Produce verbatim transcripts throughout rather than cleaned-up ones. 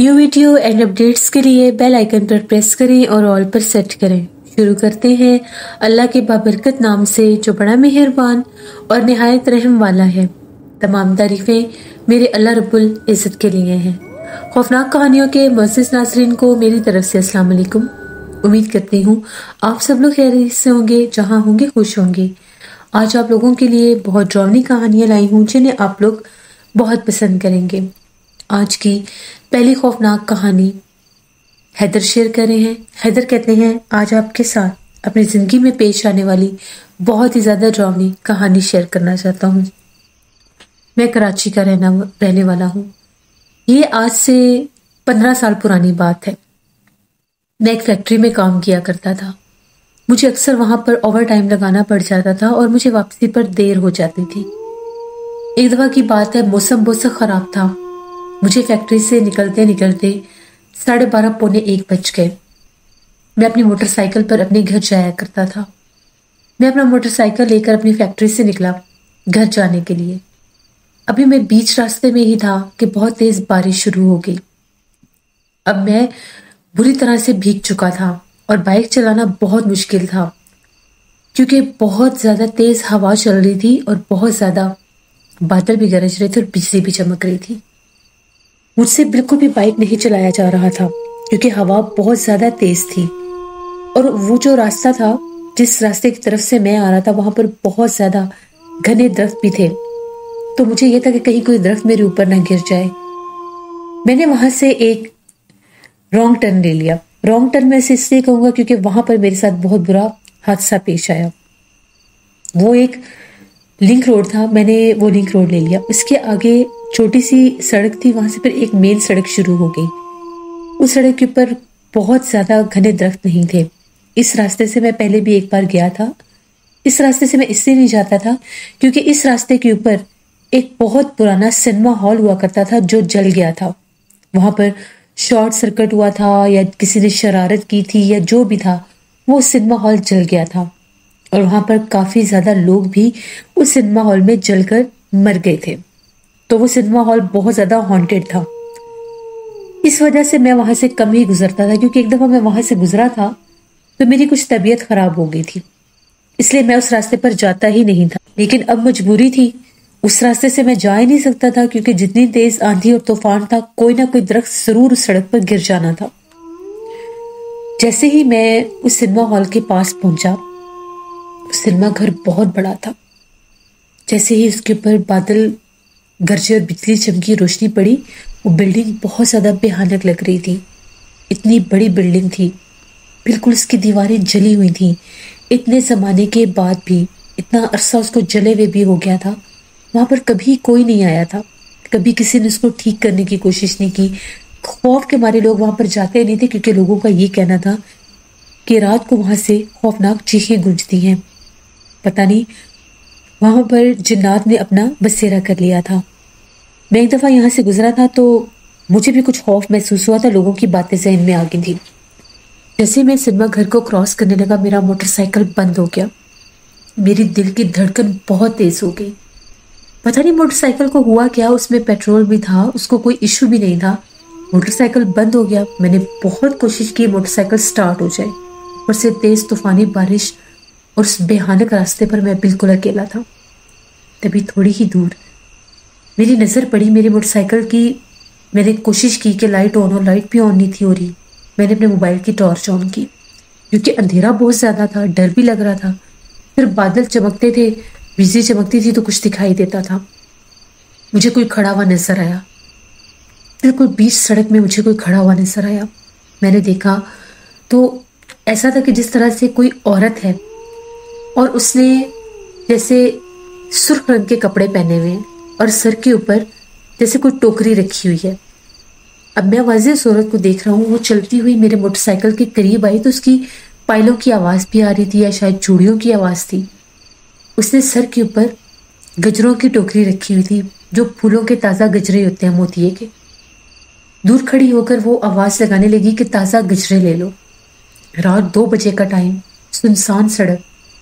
New video and updates के लिए bell icon पर प्रेस करें और ऑल पर सेट करें। शुरू करते हैं अल्लाह के बाबरकत नाम से जो बड़ा मेहरबान और निहायत रहम वाला है। तमाम तारीफ़ें मेरे अल्लाह रब्बुल इज़्ज़त के लिए हैं। खौफनाक कहानियों के मुअज़्ज़िज़ नाज़रीन को मेरी तरफ से अस्सलाम वालेकुम। उम्मीद करती हूँ आप सब लोग खैरियत से होंगे, जहाँ होंगे खुश होंगे। आज आप लोगों के लिए बहुत डरावनी कहानियाँ लाई हूँ जिन्हें आप लोग बहुत पसंद करेंगे। आज की पहली खौफनाक कहानी हैदर शेयर कर रहे हैं। हैदर कहते हैं आज आपके साथ अपनी ज़िंदगी में पेश आने वाली बहुत ही ज़्यादा डरावनी कहानी शेयर करना चाहता हूँ। मैं कराची का रहना रहने वाला हूँ। ये आज से पंद्रह साल पुरानी बात है। मैं एक फैक्ट्री में काम किया करता था। मुझे अक्सर वहाँ पर ओवर टाइम लगाना पड़ जाता था और मुझे वापसी पर देर हो जाती थी। एक दफ़ा की बात है, मौसम बहुत ख़राब था। मुझे फैक्ट्री से निकलते निकलते साढ़े बारह पौने एक बज गए। मैं अपनी मोटरसाइकिल पर अपने घर जाया करता था। मैं अपना मोटरसाइकिल लेकर अपनी फैक्ट्री से निकला घर जाने के लिए। अभी मैं बीच रास्ते में ही था कि बहुत तेज बारिश शुरू हो गई। अब मैं बुरी तरह से भीग चुका था और बाइक चलाना बहुत मुश्किल था क्योंकि बहुत ज़्यादा तेज हवा चल रही थी और बहुत ज़्यादा बादल भी गरज रहे थे और बिजली भी चमक रही थी। मुझसे बिल्कुल भी बाइक नहीं चलाया जा रहा था क्योंकि हवा बहुत ज़्यादा तेज थी और वो जो रास्ता था, जिस रास्ते की तरफ से मैं आ रहा था, वहाँ पर बहुत ज़्यादा घने दरख्त भी थे। तो मुझे ये था कि कहीं कोई दरख्त मेरे ऊपर ना गिर जाए। मैंने वहाँ से एक रॉन्ग टर्न ले लिया। रॉन्ग टर्न मैं इसलिए कहूँगा क्योंकि वहाँ पर मेरे साथ बहुत बुरा हादसा पेश आया। वो एक लिंक रोड था, मैंने वो लिंक रोड ले लिया। उसके आगे छोटी सी सड़क थी, वहां से फिर एक मेन सड़क शुरू हो गई। उस सड़क के ऊपर बहुत ज्यादा घने दरख्त नहीं थे। इस रास्ते से मैं पहले भी एक बार गया था। इस रास्ते से मैं इसलिए नहीं जाता था क्योंकि इस रास्ते के ऊपर एक बहुत पुराना सिनेमा हॉल हुआ करता था जो जल गया था। वहां पर शॉर्ट सर्किट हुआ था या किसी ने शरारत की थी या जो भी था, वो सिनेमा हॉल जल गया था और वहां पर काफी ज्यादा लोग भी उस सिनेमा हॉल में जलकर मर गए थे। तो वो सिनेमा हॉल बहुत ज्यादा हॉन्टेड था। इस वजह से मैं वहां से कम ही गुजरता था क्योंकि एक दफा मैं वहां से गुजरा था तो मेरी कुछ तबीयत खराब हो गई थी, इसलिए मैं उस रास्ते पर जाता ही नहीं था। लेकिन अब मजबूरी थी, उस रास्ते से मैं जा ही नहीं सकता था क्योंकि जितनी तेज आंधी और तूफान था, कोई ना कोई दरख्त जरूर उस सड़क पर गिर जाना था। जैसे ही मैं उस सिनेमा हॉल के पास पहुंचा, सिनेमा घर बहुत बड़ा था। जैसे ही उसके ऊपर बादल गरजे और बिजली चमकी, रोशनी पड़ी, वो बिल्डिंग बहुत ज़्यादा भयानक लग रही थी। इतनी बड़ी बिल्डिंग थी, बिल्कुल उसकी दीवारें जली हुई थी। इतने ज़माने के बाद भी, इतना अरसा उसको जले हुए भी हो गया था, वहाँ पर कभी कोई नहीं आया था। कभी किसी ने उसको ठीक करने की कोशिश नहीं की। खौफ के मारे लोग वहाँ पर जाते नहीं थे क्योंकि लोगों का ये कहना था कि रात को वहाँ से खौफनाक चीखें गूंजती हैं। पता नहीं वहाँ पर जिन्नात ने अपना बसेरा कर लिया था। मैं एक दफ़ा यहाँ से गुजरा था तो मुझे भी कुछ खौफ महसूस हुआ था। लोगों की बातें ज़हन में आ गई थी। जैसे मैं सिनेमा घर को क्रॉस करने लगा, मेरा मोटरसाइकिल बंद हो गया। मेरी दिल की धड़कन बहुत तेज हो गई। पता नहीं मोटरसाइकिल को हुआ क्या, उसमें पेट्रोल भी था, उसको कोई इशू भी नहीं था। मोटरसाइकिल बंद हो गया। मैंने बहुत कोशिश की मोटरसाइकिल स्टार्ट हो जाए, ऊपर से तेज तूफानी बारिश और उस बेहानक रास्ते पर मैं बिल्कुल अकेला था। तभी थोड़ी ही दूर मेरी नज़र पड़ी मेरी मोटरसाइकिल की। मैंने कोशिश की कि लाइट ऑन हो, लाइट भी ऑन नहीं थी हो रही। मैंने अपने मोबाइल की टॉर्च ऑन की क्योंकि अंधेरा बहुत ज़्यादा था, डर भी लग रहा था। फिर बादल चमकते थे, बिजली चमकती थी तो कुछ दिखाई देता था। मुझे कोई खड़ा हुआ नजर आया, बिल्कुल बीच सड़क में मुझे कोई खड़ा हुआ नजर आया। मैंने देखा तो ऐसा था कि जिस तरह से कोई औरत है और उसने जैसे सुर्ख रंग के कपड़े पहने हुए हैं और सर के ऊपर जैसे कोई टोकरी रखी हुई है। अब मैं वाज़े उस औरत को देख रहा हूँ। वो चलती हुई मेरे मोटरसाइकिल के करीब आई तो उसकी पायलों की आवाज़ भी आ रही थी या शायद चूड़ियों की आवाज़ थी। उसने सर के ऊपर गजरों की टोकरी रखी हुई थी, जो फूलों के ताज़ा गजरे होते हैं मोतिये के। दूर खड़ी होकर वो आवाज़ लगाने लगी कि ताज़ा गजरे ले लो। रात दो बजे का टाइम, सुनसान सड़क,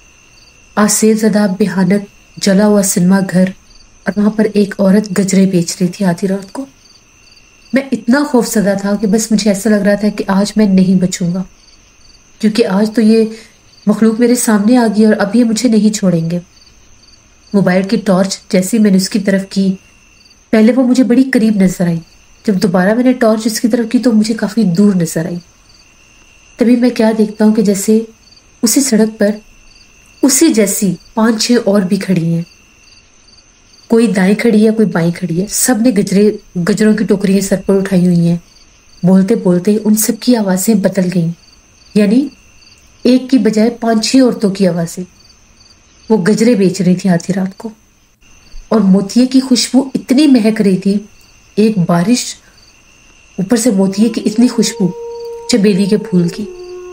आसेर ज़दा भयानक जला हुआ सिनेमा घर और वहां पर एक औरत गजरे बेच रही थी आधी रात को। میں اتنا خوف زدہ تھا کہ بس مجھے ایسا لگ رہا تھا کہ آج میں نہیں بچوں گا، کیونکہ آج تو یہ مخلوق میرے سامنے آ گئی اور اب یہ مجھے نہیں چھوڑیں گے۔ موبائل کی ٹارچ جیسی میں نے اس کی طرف کی، پہلے وہ مجھے بڑی قریب نظر آئی، جب دوبارہ میں نے ٹارچ اس کی طرف کی تو مجھے کافی دور نظر آئی۔ تبھی میں کیا دیکھتا ہوں کہ جیسے اسی سڑک پر اسی جیسی پانچ چھ اور بھی کھڑی ہیں، کوئی دائیں کھڑی ہے کوئی بائیں کھڑی ہے، سب نے گجرے گجروں کی ٹوکریاں سر پر اٹھائی ہوئی ہیں۔ بولتے بولتے ان سب کی آوازیں بدل گئیں، یعنی ایک کی بجائے پانچ چھ عورتوں کی آوازیں۔ وہ گجرے بیچ رہی تھی آدھی رات کو، اور موتیے کی خوشبو اتنی مہک رہی تھی، ایک بارش اوپر سے موتیے کی اتنی خوشبو، چمیلی کے پھول کی۔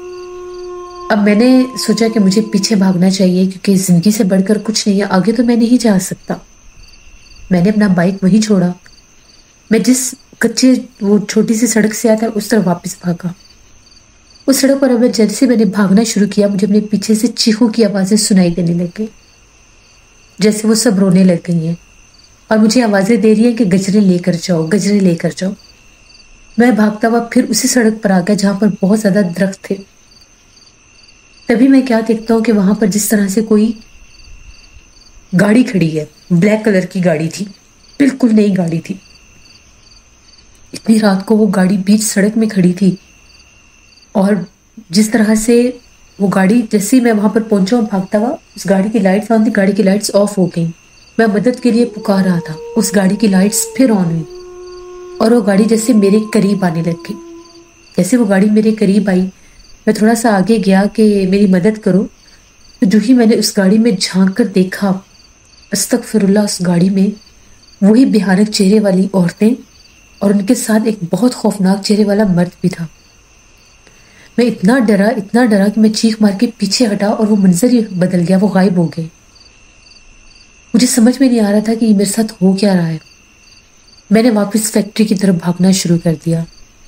اب میں نے سوچا کہ مجھے پیچھے بھاگنا چاہیے، کیونکہ زندگی سے بڑھ کر کچھ نہیں ہے، آگے تو میں نہیں جا سکتا۔ میں نے اپنا بائک وہیں چھوڑا، میں جس کچے وہ چھوٹی سی سڑک سے آیا تھا اس طرف واپس بھاگا۔ اس سڑک پر اب جیسے میں نے بھاگنا شروع کیا، مجھے اپنے پیچھے سے چیخوں کی آوازیں سنائی دینے لگ گئی، جیسے وہ سب رونے لگ گئی ہیں اور مجھے آوازیں دے رہی ہیں کہ گجرے لے کر جاؤ، گجرے لے کر جاؤ۔ میں بھاگتا ہوا پھر اسی سڑک پر آ گیا جہاں پر بہت زیادہ درخت تھے۔ تبھی میں کیا دیکھتا ہوں کہ وہاں پر جس طرح سے کوئی گاڑی کھڑی ہے، بلیک کلر کی گاڑی تھی، بالکل نئی گاڑی تھی۔ اتنی رات کو وہ گاڑی بیچ سڑک میں کھڑی تھی، اور جس طرح سے وہ گاڑی، جیسے ہی میں وہاں پر پہنچا ہوں بھاگتا ہوا، اس گاڑی کی لائٹس آن تھی، گاڑی کی لائٹس آف ہو گئیں۔ میں مدد کے لیے پکار رہا تھا، اس گاڑی کی لائٹس پھر آن ہوئی اور وہ گاڑی جیسے میرے قریب آنے لگ گئی۔ جیسے وہ گاڑی میرے قریب آئی، میں تھوڑا سا آگے گیا کہ میری مدد کرو، تو جو ہی میں نے اس گاڑی میں جھانک کر دیکھا، استغفر اللہ، اس گاڑی میں وہی بھیانک چہرے والی عورتیں اور ان کے ساتھ ایک بہت خوفناک چہرے والا مرد بھی تھا۔ میں اتنا ڈرا اتنا ڈرا کہ میں چیخ مار کے پیچھے ہٹا اور وہ منظر ہی بدل گیا، وہ غائب ہو گئے۔ مجھے سمجھ میں نہیں آ رہا تھا کہ یہ میرے ساتھ ہو کیا رہا ہے۔ میں نے واپس فیکٹری کی طرف بھاگنا شروع کر دیا،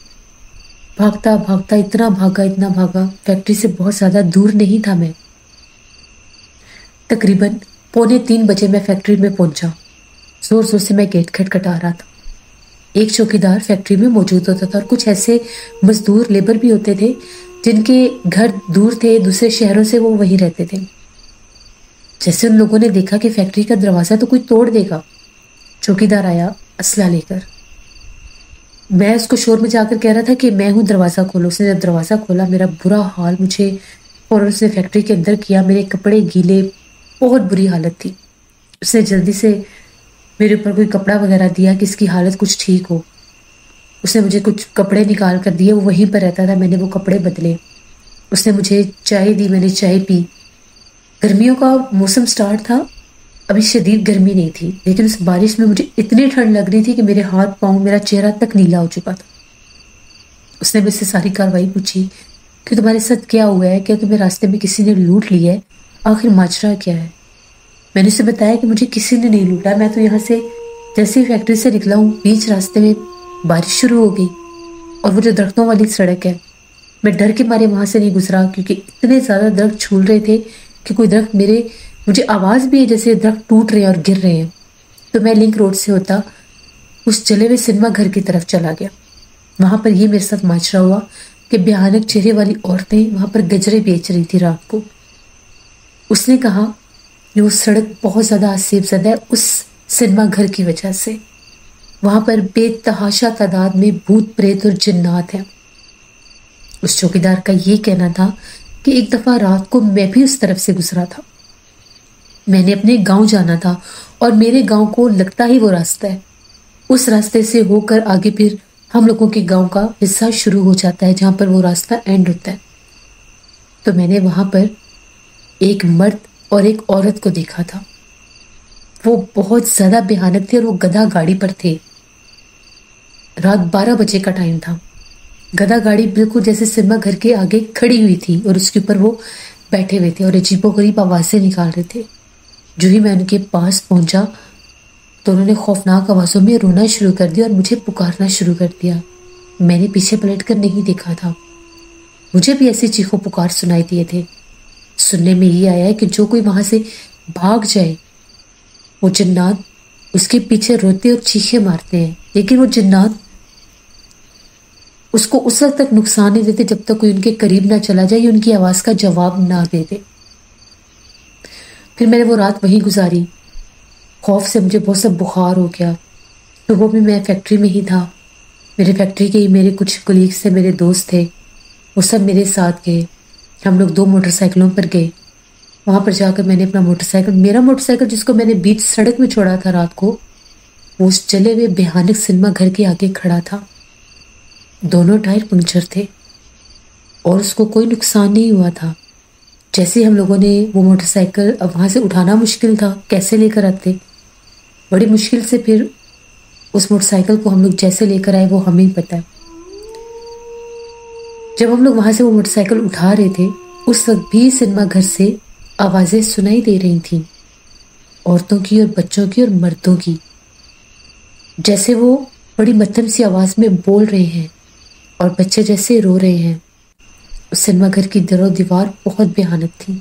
بھاگتا بھاگتا اتنا بھاگا اتنا بھاگا، فیکٹری سے بہت زیادہ دور نہیں تھا۔ میں تقریباً پونے تین بجے میں فیکٹری میں پہنچا۔ زور زور سے میں گیٹ کھٹکھٹا رہا تھا۔ ایک چوکیدار فیکٹری میں موجود ہوتا تھا اور کچھ ایسے مزدور لیبر بھی ہوتے تھے جن کے گھر دور تھے، دوسرے شہروں سے، وہ وہیں رہتے تھے۔ جیسے ان لوگوں نے دیکھا کہ فیکٹری کا دروازہ تو کوئی توڑ دے گا، چوکیدار آیا اسلحہ لے کر۔ میں اس کو شور میں جا کر کہہ رہا تھا کہ میں ہوں، دروازہ کھولو۔ اس نے جب دروازہ کھولا، میرا برا حال، مجھے فوراً اس نے فیکٹری کے اندر کیا، میرے کپڑے گیلے، بہت بری حالت تھی۔ اس نے جلدی سے میرے اوپر کوئی کپڑا وغیرہ دیا کہ اس کی حالت کچھ ٹھیک ہو۔ اس نے مجھے کچھ کپڑے نکال کر دیے، وہ وہیں پر رہتا تھا، میں نے وہ کپڑے بدلے۔ اس نے مجھے چائے دی، میں نے چائے پی۔ گرمیوں کا موسم سٹارٹ تھا، ابھی شدید گرمی نہیں تھی، لیکن اس بارش میں مجھے اتنی ٹھنڈ لگ رہی تھی کہ میرے ہاتھ پاؤں، میرا چہرہ تک نیلا ہو چکا تھا۔ اس نے مجھ سے ساری کاروائی پوچھی کہ تمہارے ساتھ کیا ہوا ہے، کیا تمہیں راستے میں کسی نے لوٹ لیا ہے، آخر ماجرا کیا ہے؟ میں نے اسے بتایا کہ مجھے کسی نے نہیں لوٹا، میں تو یہاں سے جیسے ہی فیکٹری سے نکلا ہوں، بیچ راستے میں بارش شروع ہو گئی اور وہ جو درختوں والی سڑک ہے، میں ڈر کے مارے وہاں سے نہیں گزرا، کیونکہ اتنے زیادہ درخت چھول رہے تھے کہ کوئی درخت میرے، مجھے آواز بھی ہے جیسے درخت ٹوٹ رہے ہیں اور گر رہے ہیں۔ تو میں لنک روڈ سے ہوتا اس جلے ہوئے سنیما گھر کی طرف چلا گیا۔ وہاں پر یہ میرے ساتھ ماجرا ہوا کہ بھیانک چہرے والی عورتیں وہاں پر گجرے بیچ رہی تھی رات کو۔ اس نے کہا کہ وہ سڑک بہت زیادہ آسیب زدہ ہے اس سنیما گھر کی وجہ سے، وہاں پر بے تحاشا تعداد میں بھوت پریت اور جنات ہیں۔ اس چوکیدار کا یہ کہنا تھا کہ ایک دفعہ رات کو میں بھی اس طرف سے گزرا تھا، میں نے اپنے گاؤں جانا تھا اور میرے گاؤں کو لگتا ہی وہ راستہ ہے، اس راستے سے ہو کر آگے پھر ہم لوگوں کے گاؤں کا حصہ شروع ہو جاتا ہے جہاں پر وہ راستہ اینڈ ہوتا ہے۔ تو میں نے وہاں پر ایک مرد اور ایک عورت کو دیکھا تھا، وہ بہت زیادہ بھیانک تھے اور وہ گدھا گاڑی پر تھے۔ رات بارہ بجے کا ٹائم تھا، گدھا گاڑی بالکل جیسے سنیما گھر کے آگے کھڑی ہوئی تھی اور اس کے اوپر وہ بیٹھے ہوئے تھے اور عجیب و غریب آوازیں نکال رہے تھے۔ جو ہی میں ان کے پاس پہنچا تو انہوں نے خوفناک آوازوں میں رونا شروع کر دیا اور مجھے پکارنا شروع کر دیا۔ میں نے پیچھے پلٹ کر نہیں دیکھا تھا، مجھے بھی ایسے چیخو پکار سنائی دیے تھے۔ سننے میں یہ آیا ہے کہ جو کوئی وہاں سے بھاگ جائے وہ جنات اس کے پیچھے روتے اور چیخے مارتے ہیں، لیکن وہ جنات اس کو اس وقت تک نقصان نہیں دیتے جب تک کوئی ان کے قریب نہ چلا جائے یا ان کی آواز کا جواب نہ دے دے۔ پھر میں نے وہ رات وہیں گزاری۔ خوف سے مجھے بہت سا بخار ہو گیا۔ صبح بھی میں فیکٹری میں ہی تھا۔ میرے فیکٹری کے ہی میرے کچھ کولیگز تھے، میرے دوست تھے، وہ سب میرے ساتھ گئے۔ ہم لوگ دو موٹر سائیکلوں پر گئے۔ وہاں پر جا کر میں نے اپنا موٹر سائیکل میرا موٹر سائیکل جس کو میں نے بیچ سڑک میں چھوڑا تھا رات کو، وہ اس جلے ہوئے بھیانک سنیما گھر کے آگے کھڑا تھا۔ دونوں ٹائر پنکچر تھے اور اس کو کوئی نقصان نہیں ہوا تھا۔ جیسے ہم لوگوں نے وہ موٹر سائیکل، اب وہاں سے اٹھانا مشکل تھا، کیسے لے کر آتے، بڑی مشکل سے پھر اس موٹر سائیکل کو ہم لوگ جیسے لے کر آئے وہ ہمیں پتہ ہے۔ جب ہم لوگ وہاں سے وہ موٹر سائیکل اٹھا رہے تھے اس وقت بھی سنیما گھر سے آوازیں سنائی دے رہی تھیں، عورتوں کی اور بچوں کی اور مردوں کی، جیسے وہ بڑی مدھم سی آواز میں بول رہے ہیں اور بچے جیسے رو رہے ہیں۔ اس سنیما گھر کی در و دیوار بہت بھیانک تھی۔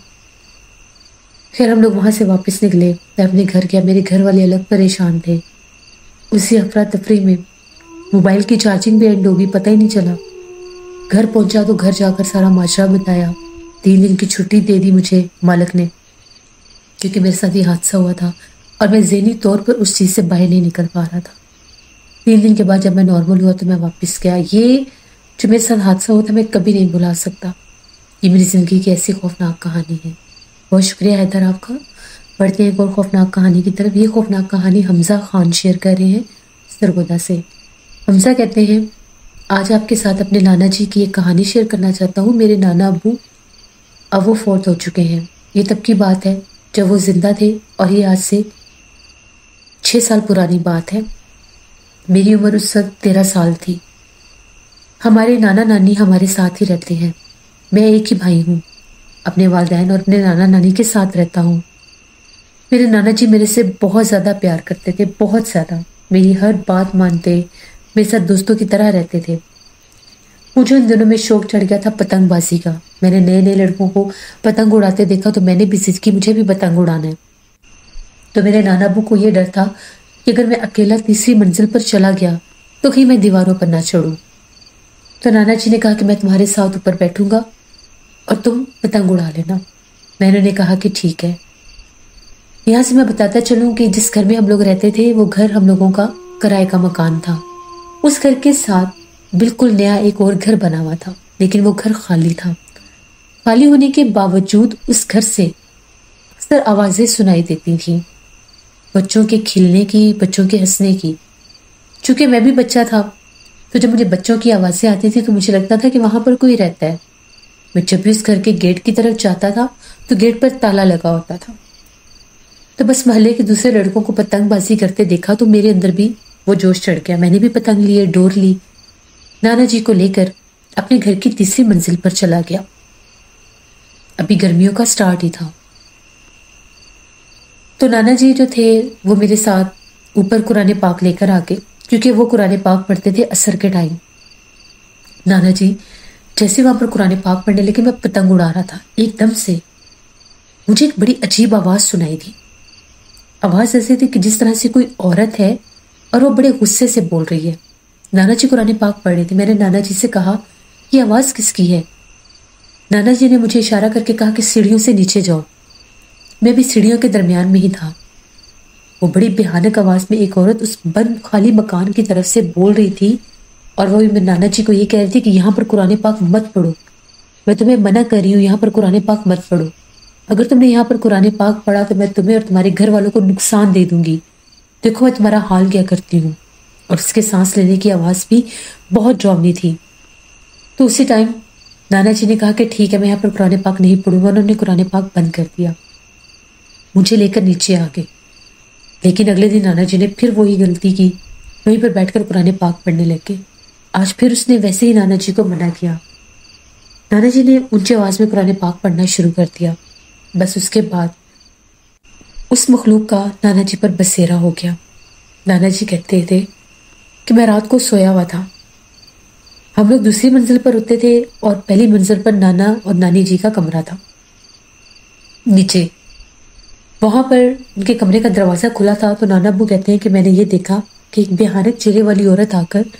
پھر ہم لوگ وہاں سے واپس نکلے، میں اپنے گھر گیا، میرے گھر والے الگ پریشان تھے۔ اسی افراتفری میں موبائل کی چارجنگ بھی اینڈ ہوگی، پتہ ہی نہیں چلا۔ گھر پہنچا تو گھر جا کر سارا معاشرہ بتایا۔ تین دن کی چھٹی دے دی مجھے مالک نے، کیونکہ میرے ساتھ یہ حادثہ ہوا تھا اور میں ذہنی طور پر اس چیز سے باہر نہیں نکل پا رہا تھا۔ تین دن کے بعد جب میں نارمل ہوا تو میں واپس گیا۔ یہ جو میرے ساتھ حادثہ ہوا تھا میں کبھی نہیں بھلا سکتا۔ یہ میری زندگی کی ایسی خوفناک کہانی ہے۔ بہت شکریہ حیدر آپ کا۔ پڑھتے ہیں ایک اور خوفناک کہانی کی طرف۔ یہ خوفناک کہانی حمزہ خان شیئر کر رہے ہیں سرگودا سے۔ حمزہ کہتے ہیں، آج آپ کے ساتھ اپنے نانا جی کی ایک کہانی شیئر کرنا چاہتا ہوں۔ میرے نانا ابو اب وہ فوت ہو چکے ہیں۔ یہ تب کی بات ہے جب وہ زندہ تھے اور یہ آج سے چھ سال پرانی بات ہے۔ میری عمر اس وقت تیرہ سال تھی۔ ہمارے نانا نانی ہمارے ساتھ ہی رہتے ہیں۔ میں ایک ہی بھائی ہوں، اپنے والدین اور اپنے نانا نانی کے ساتھ رہتا ہوں۔ میرے نانا جی میرے سے بہت زیادہ پیار کرتے تھے، بہت زیادہ، میری ہر بات مانتے، میرے ساتھ دوستوں کی طرح رہتے تھے۔ مجھے ان دنوں میں شوق چڑھ گیا تھا پتنگ بازی کا۔ میں نے نئے نئے لڑکوں کو پتنگ اڑاتے دیکھا تو میں نے بھی ضد کی مجھے بھی پتنگ اڑانا ہے۔ تو میرے نانا ابو کو یہ ڈر تھا کہ اگر میں اکیلا تیسری منزل پر چلا گیا تو کہیں میں دیواروں پر نہ چڑھوں۔ تو نانا جی نے کہا کہ میں تمہارے ساتھ اوپر بیٹھوں گا اور تم پتنگ اڑا لینا۔ میں نے کہا کہ ٹھیک ہے۔ یہاں سے میں بتاتا چلوں کہ جس گھر میں ہم لوگ رہتے تھے وہ گھر ہم لوگوں کا کرائے کا مکان تھا۔ اس گھر کے ساتھ بالکل نیا ایک اور گھر بنا ہوا تھا، لیکن وہ گھر خالی تھا۔ خالی ہونے کے باوجود اس گھر سے اکثر آوازیں سنائی دیتی تھیں، بچوں کے کھیلنے کی، بچوں کے ہنسنے کی۔ چونکہ میں بھی بچہ تھا تو جب مجھے بچوں کی آوازیں آتی تھی تو مجھے لگتا تھا کہ وہاں پر کوئی رہتا ہے۔ میں جب بھی اس گھر کے گیٹ کی طرف جاتا تھا تو گیٹ پر تالا لگا ہوتا تھا۔ تو بس محلے کے دوسرے لڑکوں کو پتنگ بازی کرتے دیکھا تو میرے اندر بھی وہ جوش چڑھ گیا۔ میں نے بھی پتنگ لیے، ڈور لی، نانا جی کو لے کر اپنے گھر کی تیسری منزل پر چلا گیا۔ ابھی گرمیوں کا سٹارٹ ہی تھا۔ تو نانا جی جو تھے وہ میرے ساتھ اوپر قرآن پاک لے کر آ گئے، کیونکہ وہ قرآن پاک پڑھتے تھے عصر کے ٹائم۔ نانا جی جیسے وہاں پر قرآن پاک پڑھنے لگے، میں پتنگ اڑا رہا تھا، ایک دم سے مجھے ایک بڑی عجیب آواز سنائی دی۔ آواز ایسے تھی کہ جس طرح سے کوئی عورت ہے اور وہ بڑے غصے سے بول رہی ہے۔ نانا جی قرآن پاک پڑھ رہے تھے۔ میں نے نانا جی سے کہا یہ آواز کس کی ہے؟ نانا جی نے مجھے اشارہ کر کے کہا کہ سیڑھیوں سے نیچے جاؤ۔ میں بھی سیڑھیوں کے درمیان میں ہی تھا۔ وہ بڑی بھیانک آواز میں ایک عورت اس بند خالی مکان کی طرف سے بول رہی تھی، اور وہ بھی نانا جی کو یہ کہہ رہی تھی کہ یہاں پر قرآن پاک مت پڑھو، میں تمہیں منع کر رہی ہوں، یہاں پر قرآن پاک مت پڑھو۔ اگر تم نے یہاں پر قرآن پاک پڑھا تو میں تمہیں اور تمہارے گھر والوں کو نقصان دے دوں گی، دیکھو میں تمہارا حال کیا کرتی ہوں۔ اور اس کے سانس لینے کی آواز بھی بہت ڈراؤنی تھی۔ تو اسی ٹائم نانا جی نے کہا کہ ٹھیک ہے میں یہاں پر قرآن پاک نہیں پڑھوں گا۔ انہوں نے قرآن پاک بند کر دیا، مجھے لے کر نیچے آ گئے۔ لیکن اگلے دن نانا جی نے پھر وہی غلطی کی، وہیں پر بیٹھ کر قرآن پاک پڑھنے لگے۔ آج پھر اس نے ویسے ہی نانا جی کو منع کیا۔ نانا جی نے اونچی آواز میں قرآن پاک پڑھنا شروع کر دیا۔ بس اس کے بعد اس مخلوق کا نانا جی پر بسیرا ہو گیا۔ نانا جی کہتے تھے کہ میں رات کو سویا ہوا تھا، ہم لوگ دوسری منزل پر ہوتے تھے اور پہلی منزل پر نانا اور نانی جی کا کمرہ تھا نیچے۔ وہاں پر ان کے کمرے کا دروازہ کھلا تھا تو نانا ابو کہتے ہیں کہ میں نے یہ دیکھا کہ ایک بھیانک چہرے والی عورت آ کر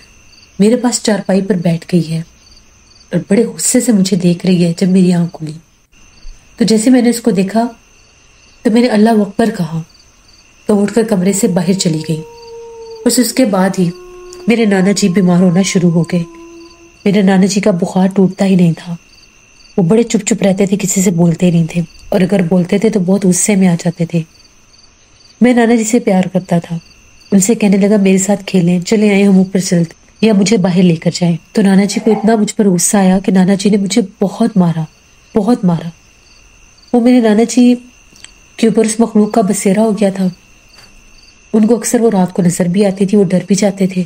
میرے پاس چارپائی پر بیٹھ گئی ہے اور بڑے غصے سے مجھے دیکھ رہی ہے. جب میری آنکھ کھلی تو جیسے میں نے اس کو دیکھا تو میں نے اللہ اکبر کہا تو اٹھ کر کمرے سے باہر چلی گئی. بس اس کے بعد ہی میرے نانا جی بیمار ہونا شروع ہو گئے. میرے نانا جی کا بخار ٹوٹتا ہی نہیں تھا. وہ بڑے چپ چپ رہتے تھے, کسی سے بولتے نہیں تھے, اور اگر بولتے تھے تو بہت غصے میں آ جاتے تھے. میں نانا جی سے پیار کرتا تھا. ان سے کہنے لگا میرے ساتھ کھیلیں, چلے آئے ہم اوپر چلتے یا مجھے باہر لے کر جائیں. تو نانا جی کو اتنا مجھ پر غصہ آیا کہ نانا جی نے مجھے بہت مارا, بہت مارا. وہ میرے نانا جی کے اوپر اس مخلوق کا بسیرا ہو گیا تھا. ان کو اکثر وہ رات کو نظر بھی آتی تھی, وہ ڈر بھی جاتے تھے.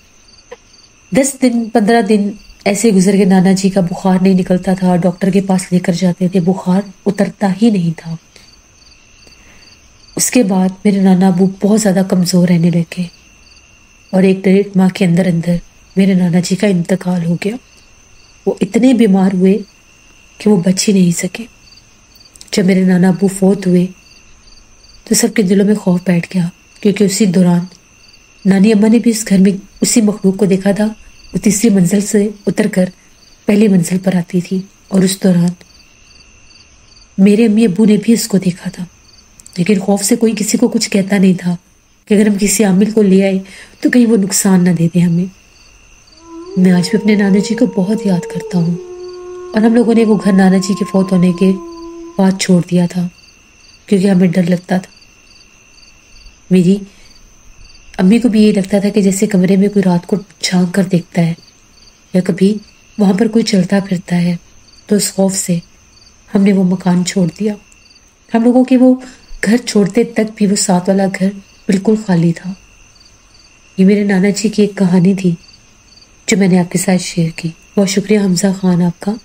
دس دن پندرہ دن ایسے گزر کے نانا جی کا بخار نہیں نکلتا تھا. ڈاکٹر کے پاس لے کر جاتے تھے, بخار اترتا ہی نہیں تھا. اس کے بعد میرے نانا ابو بہت زیادہ کمزور رہنے لگے اور ایک ڈیڑھ ماہ کے اندر اندر میرے نانا جی کا انتقال ہو گیا. وہ اتنے بیمار ہوئے کہ وہ بچ ہی نہیں سکے. جب میرے نانا ابو فوت ہوئے تو سب کے دلوں میں خوف بیٹھ گیا, کیونکہ اسی دوران نانی اماں نے بھی اس گھر میں اسی مخلوق کو دیکھا تھا. وہ تیسری منزل سے اتر کر پہلی منزل پر آتی تھی, اور اس دوران میرے امی ابو نے بھی اس کو دیکھا تھا. لیکن خوف سے کوئی کسی کو کچھ کہتا نہیں تھا کہ اگر ہم کسی عامل کو لے آئے تو کہیں وہ نقصان نہ دے دیں ہمیں. میں آج بھی اپنے نانا جی کو بہت یاد کرتا ہوں, اور ہم لوگوں نے وہ گھر نانا جی کے فوت ہونے کے بعد چھوڑ دیا تھا کیونکہ ہمیں ڈر لگتا تھا. میری امی کو بھی یہ لگتا تھا کہ جیسے کمرے میں کوئی رات کو جھانک کر دیکھتا ہے یا کبھی وہاں پر کوئی چلتا پھرتا ہے. تو اس خوف سے ہم نے وہ مکان چھوڑ دیا. ہم لوگوں کے وہ گھر چھوڑتے تک بھی وہ ساتھ والا گھر بالکل خالی تھا. یہ میرے نانا جی کی ایک کہانی تھی جو میں نے آپ کے ساتھ شیئر کی. بہت شکریہ حمزہ خان آپ کا.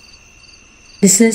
لسنرز,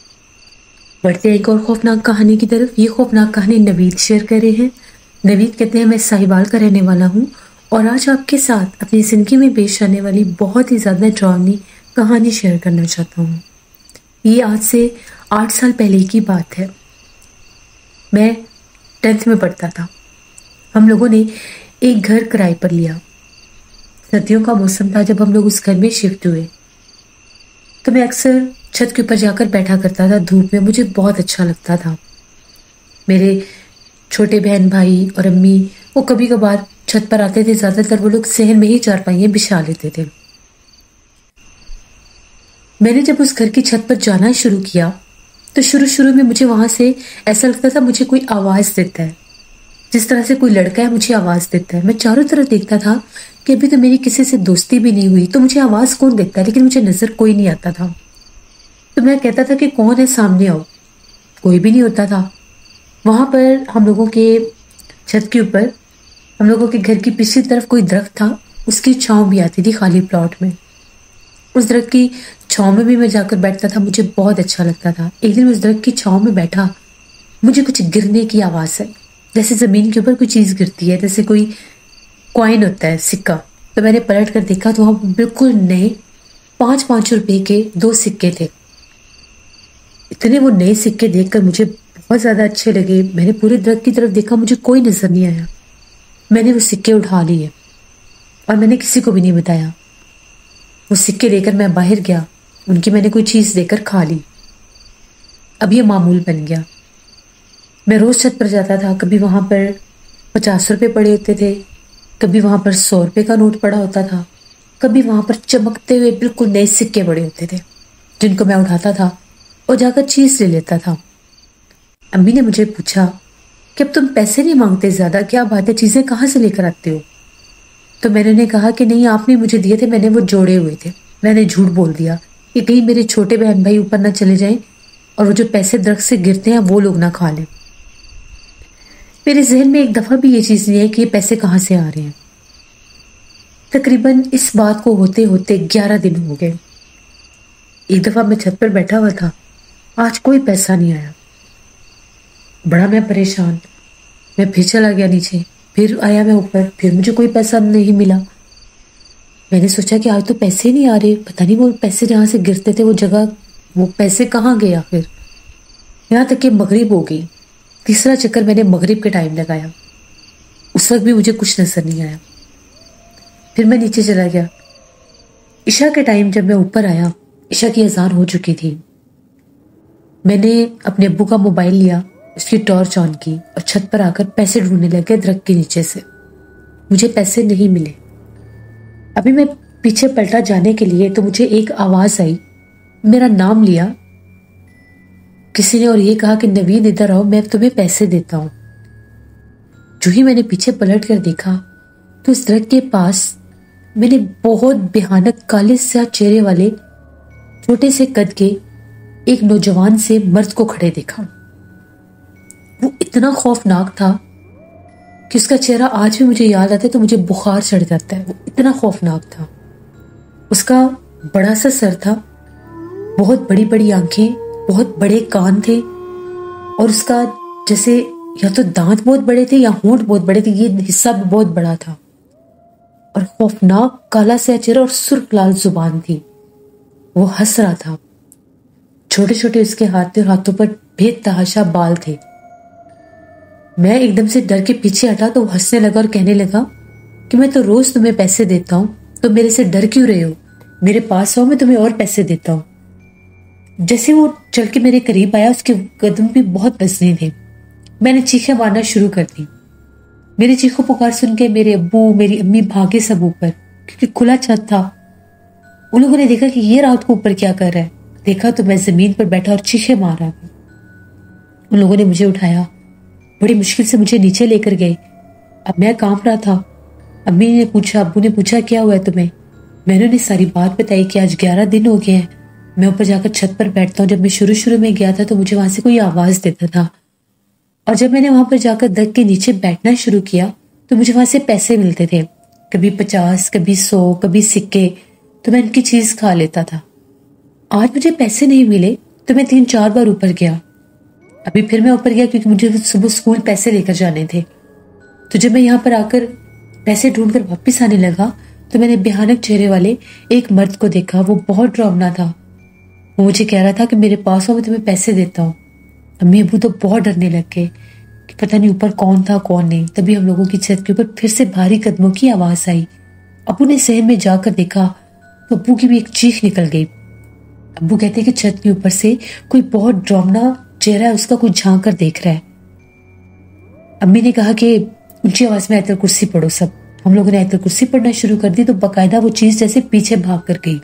بڑھتے ہیں ایک اور خوفناک کہانی کی طرف. یہ خوفناک کہانی نوید شیئر کر رہے ہیں. نوید کہتے ہیں میں ساہیوال کا رہنے والا ہوں اور آج آپ کے ساتھ اپنی زندگی میں پیش آنے والی بہت ہی زیادہ ڈراؤنی کہانی شیئر کرنا چاہتا ہوں. یہ آج سے آٹھ سال پہلے کی بات ہے. میں ٹینتھ میں پڑھتا تھا. ہم لوگوں نے ایک گھر کرائے پر لیا. سردیوں کا موسم تھا جب ہم لوگ اس گھر میں شفٹ ہوئے. تو میں اکثر چھت کے اوپر جا کر بیٹھا کرتا تھا دھوپ میں. مجھے بہت اچھا لگتا تھا. میرے چھوٹے بہن بھائی اور امی وہ کبھی کبھار چھت پر آتے تھے. زیادہ تر وہ لوگ صحن میں ہی چارپائیاں بچھا لیتے تھے. میں نے جب اس گھر کی چھت پر جانا شروع کیا تو شروع شروع میں مجھے وہاں سے ایسا لگتا تھا مجھے کوئی آواز دیتا ہے, جس طرح سے کوئی لڑکا ہے مجھے آواز دیتا ہے. میں چاروں طرف دیکھتا تھا کہ ابھی تو میری کسی سے دوستی بھی نہیں ہوئی تو مجھے آواز کون دیتا ہے, لیکن مجھے نظر کوئی نہیں آتا تھا. تو میں کہتا تھا کہ کون ہے, سامنے آؤ. کوئی بھی نہیں ہوتا تھا. وہاں پر ہم لوگوں کے چھت کے اوپر ہم لوگوں کے گھر کی پچھلی طرف کوئی درخت تھا, اس کی چھاؤں بھی آتی تھی خالی پلاٹ میں. اس درخت کی چھاؤں میں بھی میں جا کر بیٹھتا تھا. مجھے بہت اچھا لگتا تھا. ایک دن اس درخت کی چھاؤں میں بیٹھا, مجھے کچھ گرنے کی آواز ہے, جیسے زمین کے اوپر کوئی چیز گرتی ہے, جیسے کوئی کوائن ہوتا ہے, سکہ. تو میں نے پلٹ کر دیکھا تو وہاں بالکل نئے پانچ پانچ روپے کے دو سکے تھے. اتنے وہ نئے سکے دیکھ کر مجھے بہت زیادہ اچھے لگے. میں نے پورے درخت کی طرف دیکھا, مجھے کوئی نظر نہیں آیا. میں نے وہ سکے اٹھا لیے اور میں نے کسی کو بھی نہیں بتایا. وہ سکے لے کر میں باہر گیا, ان کی میں نے کوئی چیز دے کر کھا لی. اب یہ معمول بن گیا. میں روز چھت پر جاتا تھا. کبھی وہاں پر پچاس روپے پڑے ہوتے تھے, کبھی وہاں پر سو روپے کا نوٹ پڑا ہوتا تھا, کبھی وہاں پر چمکتے ہوئے بالکل نئے سکے پڑے ہوتے تھے جن کو میں اٹھاتا تھا اور جا کر چیز لے لیتا تھا. امی نے مجھے پوچھا کہ اب تم پیسے نہیں مانگتے زیادہ, کیا بات ہے, چیزیں کہاں سے لے کر آتے ہو؟ تو میں نے انہیں کہا کہ نہیں, آپ نے مجھے دیے تھے, میں نے وہ جوڑے ہوئے تھے. میں نے جھوٹ بول دیا کہ کہیں میرے چھوٹے بہن بھائی اوپر نہ چلے جائیں اور وہ جو پیسے درخت سے گرتے ہیں وہ لوگ نہ کھا لیں. میرے ذہن میں ایک دفعہ بھی یہ چیز نہیں ہے کہ یہ پیسے کہاں سے آ رہے ہیں. تقریباً اس بات کو ہوتے ہوتے گیارہ دن ہو گئے. ایک دفعہ میں چھت پر بیٹھا ہوا تھا, آج کوئی پیسہ نہیں آیا. بڑا میں پریشان. میں پھر چلا گیا نیچے, پھر آیا میں اوپر, پھر مجھے کوئی پیسہ نہیں ملا. میں نے سوچا کہ آج تو پیسے نہیں آ رہے, پتہ نہیں وہ پیسے جہاں سے گرتے تھے وہ جگہ, وہ پیسے کہاں گئے آخر. یہاں تک کہ مغرب ہو گئی. تیسرا چکر میں نے مغرب کے ٹائم لگایا, اس وقت بھی مجھے کچھ نظر نہیں آیا. پھر میں نیچے چلا گیا۔ عشاء کے ٹائم جب میں اوپر آیا، عشاء کی اذان ہو چکی تھی۔ میں نے اپنے ابو کا موبائل لیا، اس کی ٹارچ آن کی اور چھت پر آ کر پیسے ڈھونڈنے لگے درخت کے نیچے سے۔ مجھے پیسے نہیں ملے۔ ابھی میں پیچھے پلٹا جانے کے لیے تو مجھے ایک آواز آئی، میرا نام لیا کسی نے اور یہ کہا کہ نوید ادھر آؤ، میں تمہیں پیسے دیتا ہوں۔ جو ہی میں نے پیچھے پلٹ کر دیکھا تو اس درخت کے پاس میں نے بہت بھیانک کالے سیاہ چہرے والے چھوٹے سے قد کے ایک نوجوان سے مرد کو کھڑے دیکھا۔ وہ اتنا خوفناک تھا کہ اس کا چہرہ آج بھی مجھے یاد آتا ہے تو مجھے بخار چڑھ جاتا ہے۔ وہ اتنا خوفناک تھا۔ اس کا بڑا سا سر تھا، بہت بڑی بڑی آنکھیں، بہت بڑے کان تھے، اور اس کا جیسے یا تو دانت بہت بڑے تھے یا ہونٹ بہت بڑے تھے، یہ حصہ بھی بہت بڑا تھا، اور خوفناک کالا سیاہ چہرہ اور سرخ لال زبان تھی۔ وہ ہنس رہا تھا، چھوٹے چھوٹے اس کے ہاتھ تھے اور ہاتھوں پر بے تحاشا بال تھے۔ میں ایک دم سے ڈر کے پیچھے ہٹا تو وہ ہنسنے لگا اور کہنے لگا کہ میں تو روز تمہیں پیسے دیتا ہوں، تو میرے سے ڈر کیوں رہے ہو؟ میرے پاس آؤ، میں تمہیں اور پیسے دیتا ہوں۔ جیسے وہ چل کے میرے قریب آیا، اس کے قدم بھی بہت وزنی تھے۔ میں نے چیخیں مارنا شروع کر دی۔ میری چیخوں پکار سن کے میرے ابو میری امی بھاگے سب اوپر، کیونکہ کھلا چھت تھا۔ ان لوگوں نے دیکھا کہ یہ رات کو اوپر کیا کر رہا ہے۔ دیکھا تو میں زمین پر بیٹھا اور چیخیں مار رہا تھا۔ ان لوگوں نے مجھے اٹھایا، بڑی مشکل سے مجھے نیچے لے کر گئے۔ اب میں کانپ رہا تھا۔ امی نے پوچھا، ابو نے پوچھا کیا ہوا ہے تمہیں؟ میں نے انہیں ساری بات بتائی کہ آج گیارہ دن ہو گئے ہیں، میں اوپر جا کر چھت پر بیٹھتا ہوں۔ جب میں شروع شروع میں گیا تھا تو مجھے وہاں سے کوئی آواز دیتا تھا، اور جب میں نے وہاں پر جا کر درخت کے نیچے بیٹھنا شروع کیا تو مجھے وہاں سے پیسے ملتے تھے، کبھی پچاس، کبھی سو، کبھی سکے، تو میں ان کی چیز کھا لیتا تھا۔ آج مجھے پیسے نہیں ملے تو میں تین چار بار اوپر گیا۔ ابھی پھر میں اوپر گیا کیونکہ مجھے صبح اسکول پیسے لے کر جانے تھے۔ تو جب میں یہاں پر آ کر پیسے ڈھونڈ کر واپس آنے لگا تو میں نے بھیانک چہرے والے ایک مرد کو دیکھا۔ وہ بہت ڈراؤنا تھا۔ وہ مجھے کہہ رہا تھا کہ میرے پاس ہو، میں تمہیں پیسے دیتا ہوں۔ امی ابو تو بہت ڈرنے لگ گئے کہ پتہ نہیں اوپر کون تھا کون نہیں۔ تبھی ہم لوگوں کی چھت کے اوپر پھر سے بھاری قدموں کی آواز آئی۔ ابو نے صحن میں جا کر دیکھا تو ابو کی بھی ایک چیخ نکل گئی۔ ابو کہتے کہ چھت کے اوپر سے کوئی بہت ڈراؤنا چہرہ ہے، اس کا کوئی جھانک کر دیکھ رہا ہے۔ امی نے کہا کہ اونچی آواز میں آیت الکرسی پڑھو سب۔ ہم لوگوں نے آیت الکرسی پڑھنا شروع کر دی تو باقاعدہ وہ چیز جیسے پیچھے بھاگ کر گئی۔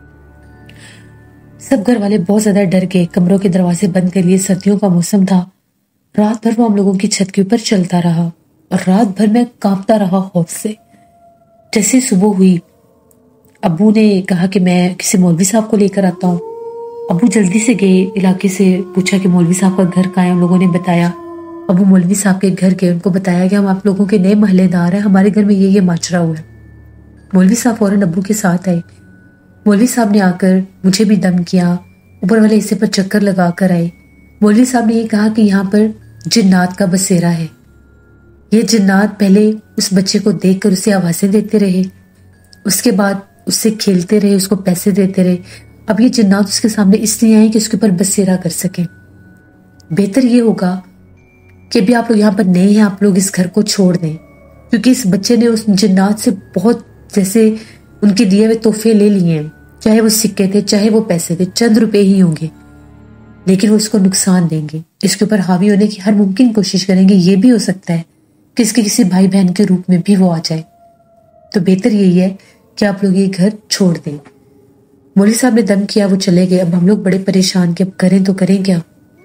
سب گھر والے بہت زیادہ ڈر گئے، کمروں کے دروازے بند کر لیے۔ سردیوں کا موسم تھا۔ رات بھر وہ ہم لوگوں کی چھت کے اوپر چلتا رہا اور رات بھر میں کانپتا رہا خوف سے۔ جیسے صبح ہوئی، ابو نے کہا کہ میں کسی مولوی صاحب کو لے کر آتا ہوں۔ ابو جلدی سے گئے علاقے سے، پوچھا کہ مولوی صاحب کا گھر کہاں ہے۔ ہم لوگوں نے بتایا۔ ابو مولوی صاحب کے گھر گئے، ان کو بتایا کہ ہم آپ لوگوں کے نئے محلے دار ہیں، ہمارے گھر میں یہ یہ ماجرا ہوا ہے۔ مولوی صاحب فوراً ابو کے ساتھ آئے۔ مولوی صاحب نے آ کر مجھے بھی دم کیا، اوپر والے حصے پر چکر لگا کر آئے۔ مولوی صاحب نے یہ کہا کہ یہاں پر جنات کا بسیرا ہے۔ یہ جنات پہلے اس بچے کو دیکھ کر اسے آوازیں دیتے رہے، اس کے بعد اس سے کھیلتے رہے، اس کو پیسے دیتے رہے۔ اب یہ جنات اس کے سامنے اس لیے آئیں کہ اس کے اوپر بسیرا کر سکیں۔ بہتر یہ ہوگا کہ ابھی آپ لوگ یہاں پر نئے ہیں، آپ لوگ اس گھر کو چھوڑ دیں، کیونکہ اس بچے نے اس جنات سے بہت جیسے ان کے دیے ہوئے تحفے لے لیے ہیں، چاہے وہ سکے تھے چاہے وہ پیسے تھے، چند روپے ہی ہوں گے، لیکن وہ اس کو نقصان دیں گے، اس کے اوپر حاوی ہونے کی ہر ممکن کوشش کریں گے۔ یہ بھی ہو سکتا ہے کہ اس کے کسی بھائی بہن کے روپ میں بھی وہ آ جائے، تو بہتر یہی ہے کہ آپ لوگ یہ گھر چھوڑ دیں۔ مولوی صاحب نے دم کیا، وہ چلے گئے۔ اب ہم لوگ بڑے پریشان کہ اب کریں تو کریں کیا۔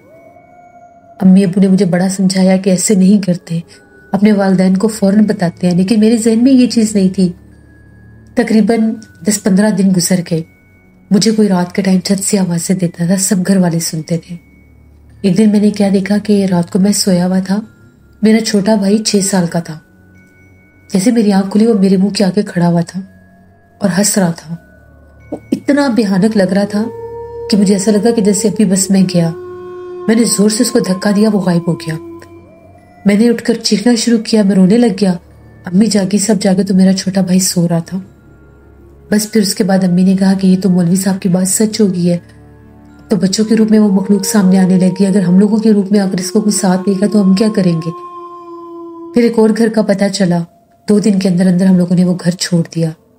امی ابو نے مجھے بڑا سمجھایا کہ ایسے نہیں کرتے، اپنے والدین کو فوراً بتاتے ہیں، لیکن میرے ذہن میں یہ چیز نہیں تھی۔ تقریباً دس پندرہ دن گزر گئے، مجھے کوئی رات کے ٹائم چھت سے آوازیں دیتا تھا، سب گھر والے سنتے تھے۔ ایک دن میں نے کیا دیکھا کہ رات کو میں سویا ہوا تھا، میرا چھوٹا بھائی چھ سال کا تھا۔ جیسے میری آنکھ کھلی وہ میرے منہ کے آگے کھڑا ہوا تھا اور ہنس رہا تھا۔ وہ اتنا بھیانک لگ رہا تھا کہ مجھے ایسا لگا کہ جیسے ابھی بس میں گیا۔ میں نے زور سے اس کو دھکا دیا، وہ غائب ہو گیا۔ میں نے اٹھ کر چیخنا شروع کیا، میں رونے لگ گیا۔ امی جاگی، سب جاگے تو میرا چھوٹا بھائی سو رہا تھا۔ بس پھر اس کے بعد امی نے کہا کہ یہ تو مولوی صاحب کی بات سچ ہو گئی ہے، تو بچوں کے روپ میں وہ مخلوق سامنے آنے لگی، اگر ہم لوگوں کے روپ میں اگر اس کو کوئی ساتھ دے گا تو ہم کیا کریں گے۔ پھر ایک اور گھر کا پتہ چلا، دو دن کے اندر اندر ہم لوگوں نے وہ گھر چھوڑ دیا۔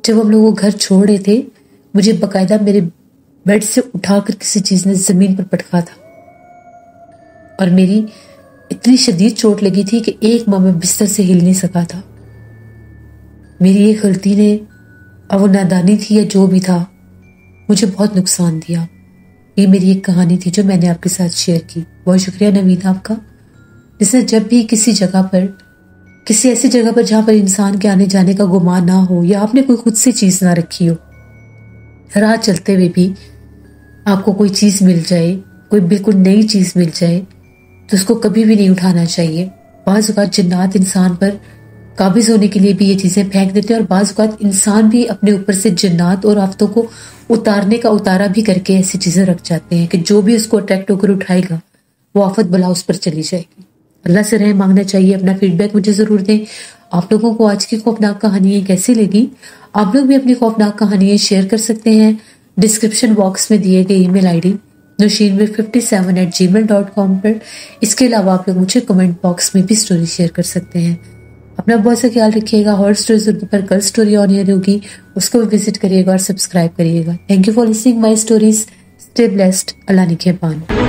جب ہم لوگ وہ گھر چھوڑ رہے تھے مجھے باقاعدہ میرے بیڈ سے اٹھا کر کسی چیز نے زمین پر پٹکا تھا اور میری اتنی شدید چوٹ لگی تھی کہ ایک ماہ میں بستر سے ہل نہیں سکا تھا. میری ایک غلطی نے اب وہ نادانی تھی یا جو بھی تھا مجھے بہت نقصان دیا. یہ میری ایک کہانی تھی جو میں نے آپ کے ساتھ شیئر کی. بہت شکریہ نوید آپ کا، جس نے جب بھی کسی جگہ پر کسی ایسی جگہ پر جہاں پر انسان کے آنے جانے کا گمان نہ ہو یا آپ نے کوئی خود سے چیز نہ رکھی ہو، راہ چلتے ہوئے بھی آپ کو کوئی چیز مل جائے، کوئی بالکل نئی چیز مل جائے تو اس کو کبھی بھی نہیں اٹھانا چاہیے. بعض اوقات جنات انسان پر قابض ہونے کے لیے بھی یہ چیزیں پھینک دیتے ہیں اور بعض اوقات انسان بھی اپنے اوپر سے جنات اور آفتوں کو اتارنے کا اتارا بھی کر کے ایسی چیزیں رکھ جاتے ہیں کہ جو بھی اس کو اٹریکٹ ہو کر اٹھائے گا وہ آفت بلا اس پر چلی جائے گی. اللہ سے رحم مانگنا چاہیے. اپنا فیڈ بیک مجھے ضرور دیں. آپ لوگوں کو آج کی خوفناک کہانیاں کیسی لگی؟ آپ لوگ بھی اپنی خوفناک کہانیاں شیئر کر سکتے ہیں ڈسکرپشن باکس میں دیے گئے email I D Nausheen V fifty seven eight Gmail dot com پر. اس کے علاوہ آپ لوگ مجھے کمنٹ باکس میں بھی اسٹوری شیئر کر سکتے ہیں. اپنا بہت سا خیال رکھیے گا. ہارر اسٹوریز اردو پر کل اسٹوری آن ایئر ہوگی، اس کو بھی وزٹ کریے گا اور سبسکرائب کریے گا. Thank you for listening my stories. Stay blessed. اللہ نگہبان.